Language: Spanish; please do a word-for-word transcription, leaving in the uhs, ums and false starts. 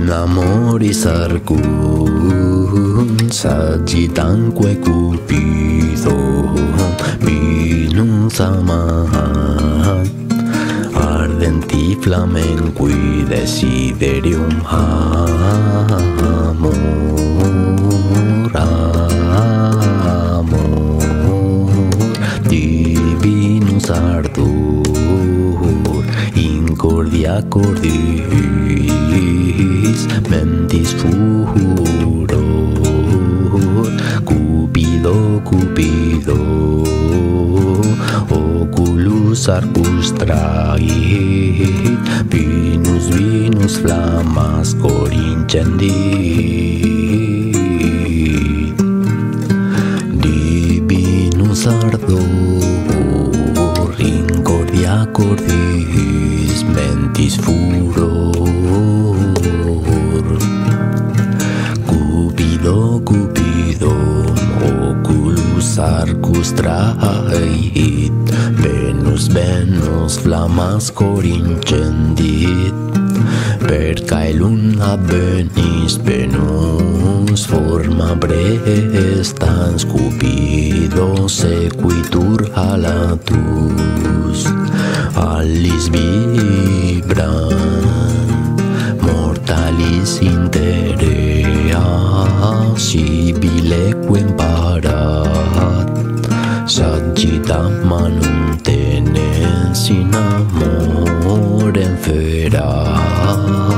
Amoris arcun sagittanque cupido Venus amat ardenti flamenqui desiderium amor amor divinus ardor incordia cordis mentis furor cupido cupido oculus arcus trahit Venus Venus flammas cor incendit divinus ardor incordia cordis mentis furor cupido cupido oculus arcus trahit Venus Venus flammas cor incendit per caelum advenis Venus forma prestans cupido sequitur halatus allis vibrant mortalis interea sibilequem parat sagittam manum tenens in amorem ferat